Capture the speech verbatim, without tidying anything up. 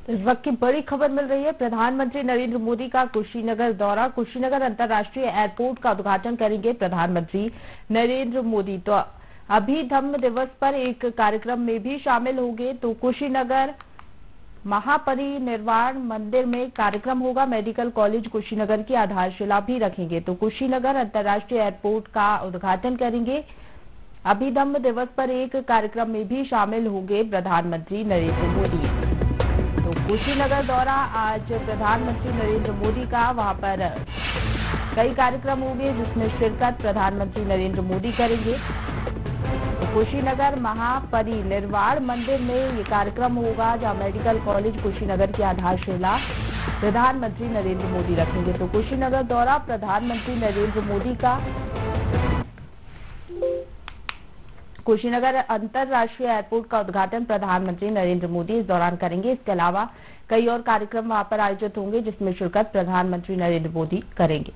इस वक्त की बड़ी खबर मिल रही है। प्रधानमंत्री नरेंद्र मोदी का कुशीनगर दौरा। कुशीनगर अंतर्राष्ट्रीय एयरपोर्ट का उद्घाटन करेंगे प्रधानमंत्री नरेंद्र मोदी। तो अभी धम्म दिवस पर एक कार्यक्रम में भी शामिल होंगे। तो कुशीनगर महापरिनिर्वाण मंदिर में कार्यक्रम होगा। मेडिकल कॉलेज कुशीनगर की आधारशिला भी रखेंगे। तो कुशीनगर अंतर्राष्ट्रीय एयरपोर्ट का उद्घाटन करेंगे। अभी धम्म दिवस पर एक कार्यक्रम में भी शामिल होंगे प्रधानमंत्री नरेंद्र मोदी। तो कुशीनगर दौरा आज प्रधानमंत्री नरेंद्र मोदी का, वहां पर कई कार्यक्रम होंगे जिसमें शिरकत प्रधानमंत्री नरेंद्र मोदी करेंगे। तो कुशीनगर महापरिनिर्वाण मंदिर में ये कार्यक्रम होगा, जहां मेडिकल कॉलेज कुशीनगर की आधारशिला प्रधानमंत्री नरेंद्र मोदी रखेंगे। तो कुशीनगर दौरा प्रधानमंत्री नरेंद्र मोदी का। कुशीनगर अंतर्राष्ट्रीय एयरपोर्ट का उद्घाटन प्रधानमंत्री नरेंद्र मोदी इस दौरान करेंगे। इसके अलावा कई और कार्यक्रम वहां पर आयोजित होंगे जिसमें शिरकत प्रधानमंत्री नरेंद्र मोदी करेंगे।